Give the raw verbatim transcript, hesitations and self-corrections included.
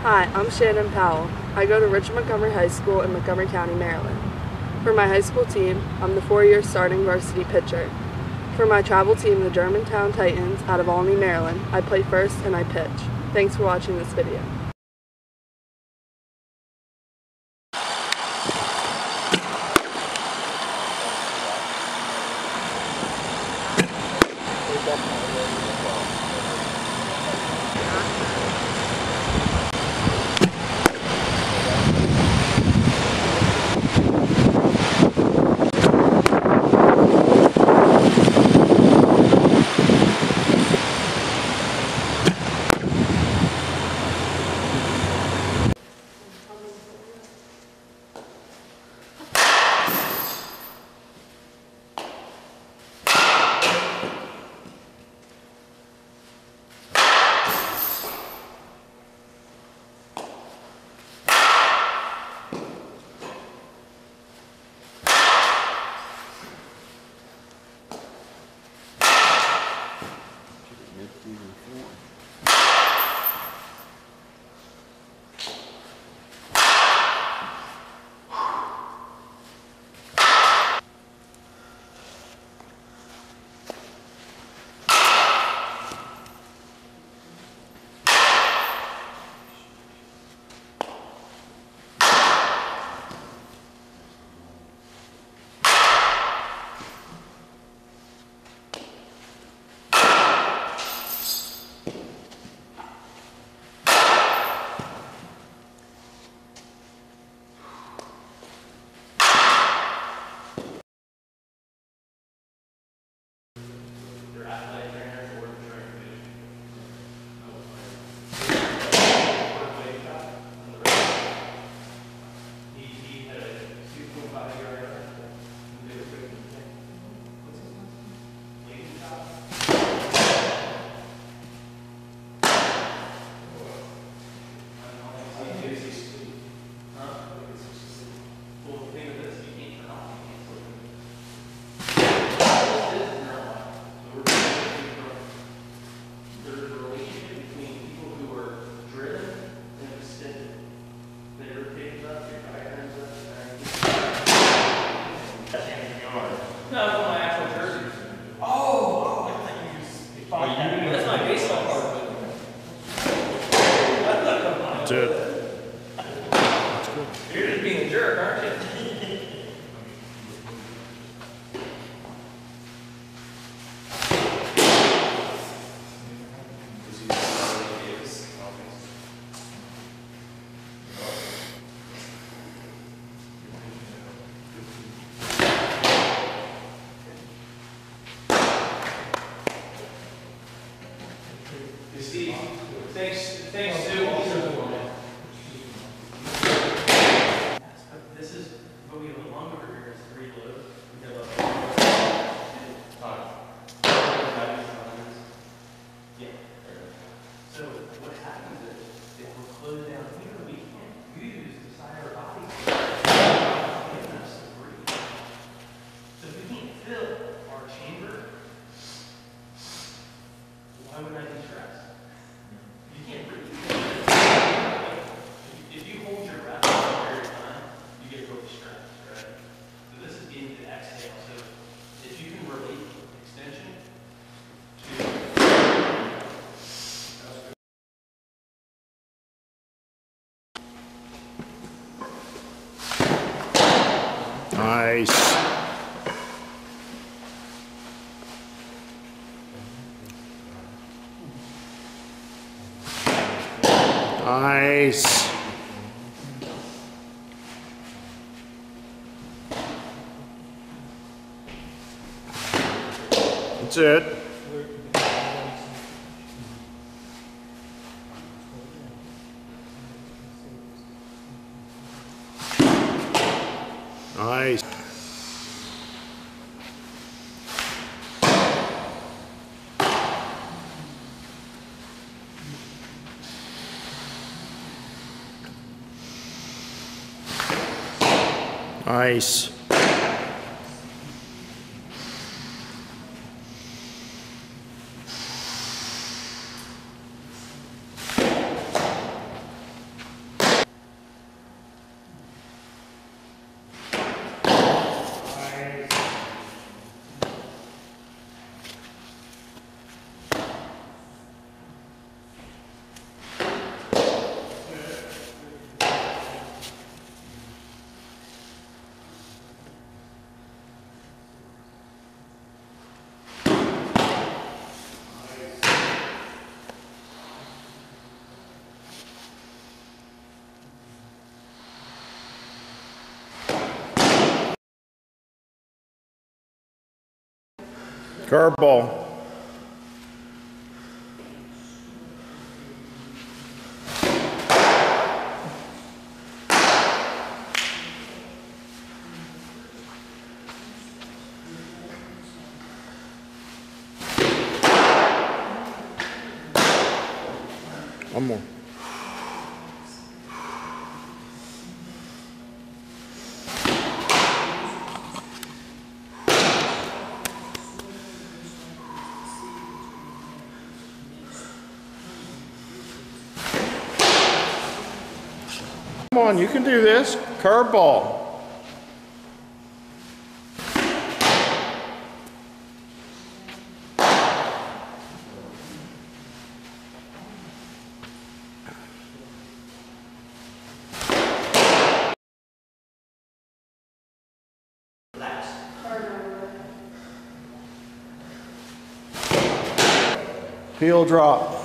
Hi, I'm Shannon Powell. I go to Richard Montgomery High School in Montgomery County, Maryland. For my high school team, I'm the four-year starting varsity pitcher. For my travel team, the Germantown Titans, out of Albany, Maryland, I play first and I pitch. Thanks for watching this video. That's it. That's good. You're just being a jerk, aren't you? Steve, thanks, thanks to this is what we have a long over here is three loads. We have a five. Yeah. So what happens is if we're closed down here, we can't use the side of our body. So if we can't fill our chamber, why would I be stressed? You can't breathe. If you hold your breath for a period of time, you get really stressed, right? So this is getting to exhale. So if you can relate extension to Nice. Nice. That's it. Nice. Nice. Curveball. One more. Come on, you can do this. Curveball. Heel drop.